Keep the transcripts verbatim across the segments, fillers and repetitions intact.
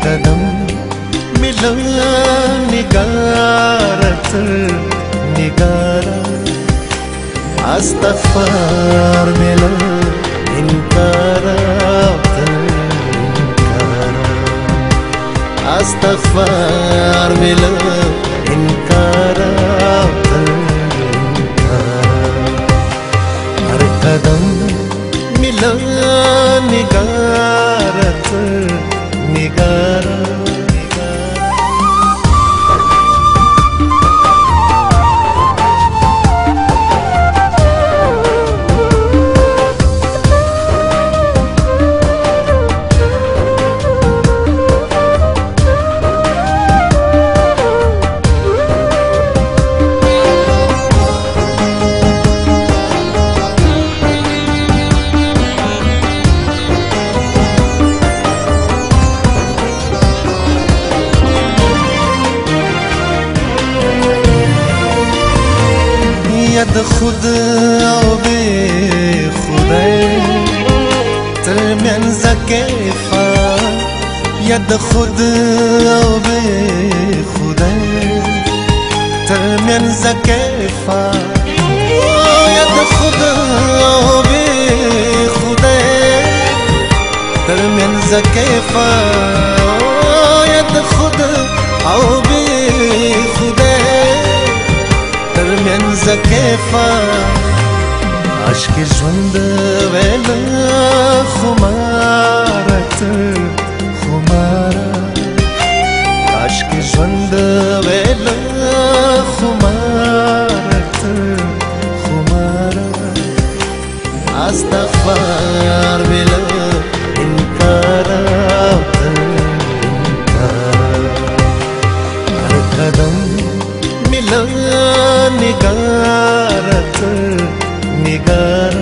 قدم ملو نگارت نگارا استغفار ملو انکارا انکارا استغفار ملو انکارا हर कदम मिला निगारत निगारा ید خود او بی خودی ترمنز کیفا ید خود او بی خودی ترمنز کیفا ید خود او بی خودی ترمنز کیفا ید خود او بی خودی ترمنز کیفا عشق ژوند ویلا خمارت خمارا عشق ژوند ویلا خمارت خمارا استغفار ویلا انکارا انکارا هر قدم ملا نگارت نگارا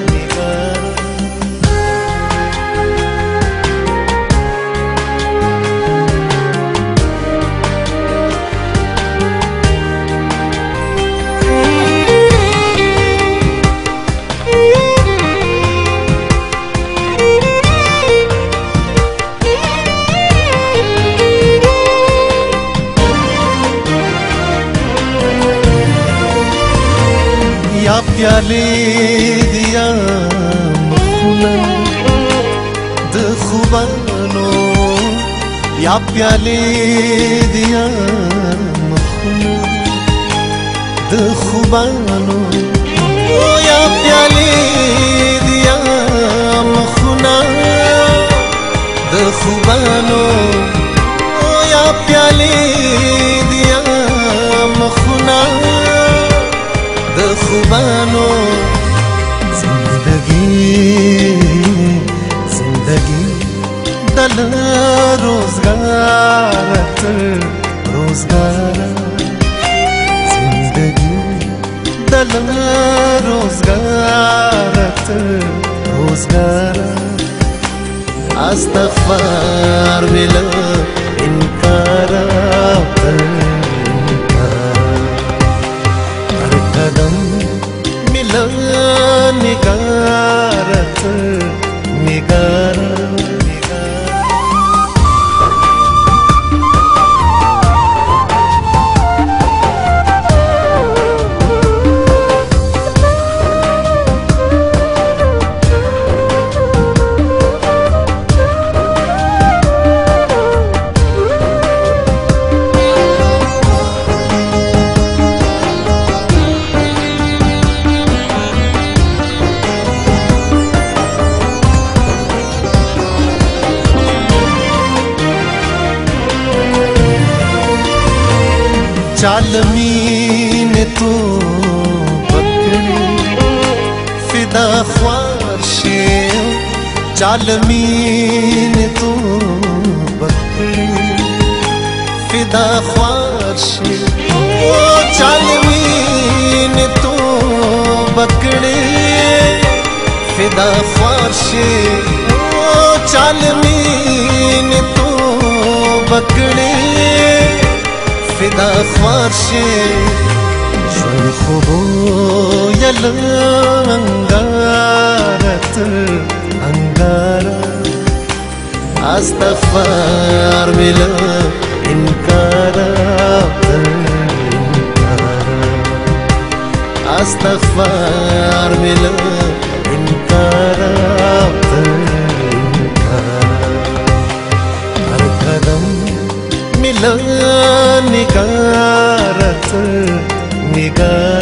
या प्याले दिया मखुना द खुबानो या प्याले दिया मखुना द खुबानो या प्याले दिया मखुना द खुबानो या प्याले दिया मखुना खुबानो जिंदगी जिंदगी दल रोजगारत रोजगार जिंदगी दल रोजगारत रोजगार استغفار بلا انکار قدم ملا نگارت نگارا चालमीन तो बकरी फिदा ख्वाशे चालमीन तो बकरी फिदा ख्वाशे चालमीन तो बकरी फिदा ख्वाशे चालमीन तो बकरी फिदा ख्वाशे شون خوبو یل انگارت انگارا استغفار ملا انكارا انكارا استغفار ملا انكارا انكارا هر قدم ملا نگارت نگار